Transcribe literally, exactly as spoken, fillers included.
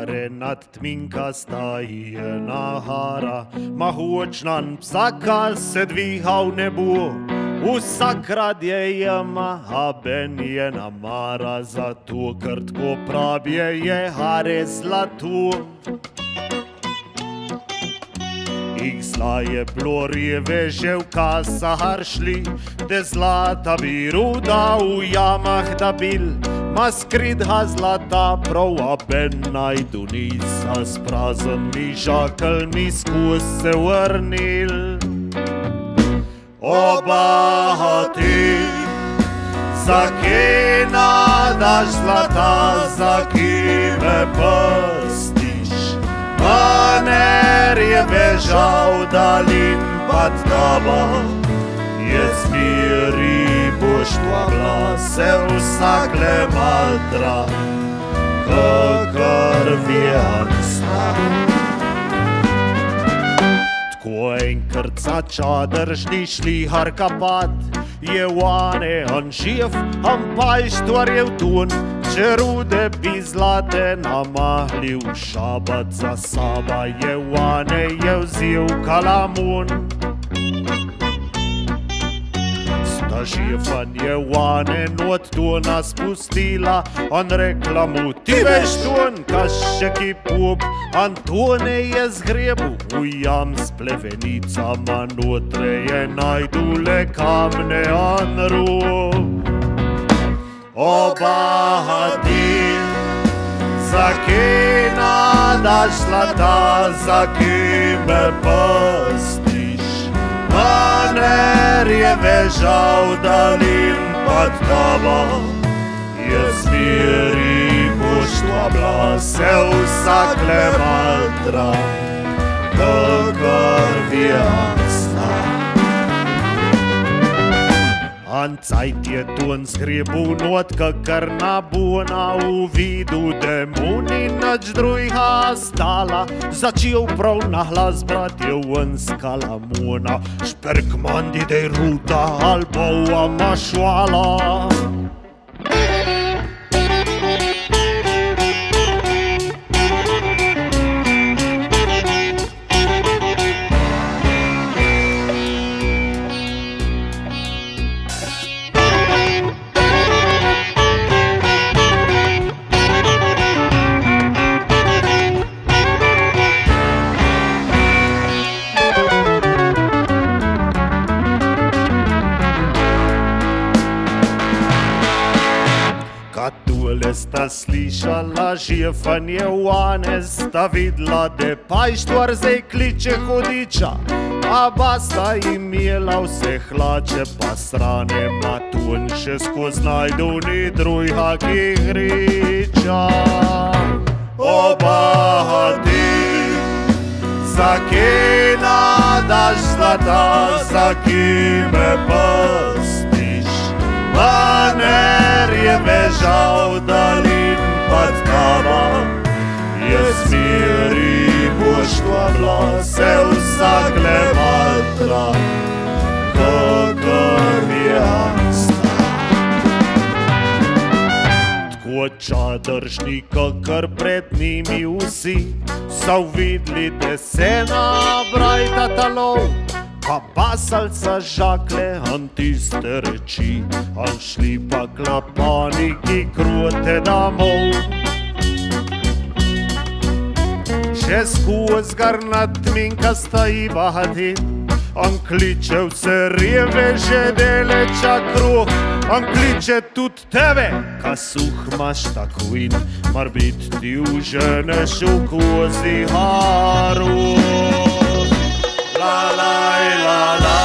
Stare nadtminka staje na hara, Mahočnan psaka se dviha v nebo. Vsak rad je jema, a ben je namara, zato ker tako pravi je hare zlato. Ih zlaje blorjeve že v kasahar šli, de zlata bi ruda v jamah da bil. Ma skridha zlata prav, a ben najdu nisa, s praznimi žakeljmi skoz se vrnil. Obahati, za kje nadaš zlata, za kje me pestiš? Maner je bežal dalin pod taba, je smiri boš tva se vsakle matra, kakor vijacna. Tako enkrat za čadržni šlihar kapat, je vane on živ, on pajštvar je v tun, če rude bi zlate namahli v šabat, za saba je vane je vzil kalamun. Sta žifan je vane not tuna spustila, on rekla mu ti veš tun, kaš še ki pup, Antone je zgrebu v jam s plevenicama, notre je najdule kamne an rub. Obahati, za kje nadaš zlata, za kje me pestiš? Maner je bežal dalin pod taba, je smiri poštva se vsakle matra, kakor vijacna. An cajt je tun zgrebu not, kakor nabona v vidu demoni, nič drugega stala. Začel prav nahlas bratje ven z kalamona, šperk mandi dej ruta, albova mašvala. Katule sta slišala žifanje vane, sta vidla, de pajštvar zdaj kliče hodiča, a basta imela vse hlače pa strane, matun še skoz najdu ni drujha ki hriča. Obahati, za kje nadaš zlata, za kje me pestiš? Maner je bežal dalin pod taba, je smiri poštva se vsakle matra, kakor vijacna. Tako čadržni, kakor pred njimi vsi, so vidli, da se nabrajta talov, pa basalca žakle, an tiste reči, an šli pa klapaniki krute domov. Še skoz garnat minka stoji Bahatin, an kliče vse rjeve že deleča kruh, an kliče tudi tebe, ka suh maš takovin, mar bit ti uženeš v kozi haru. La la la la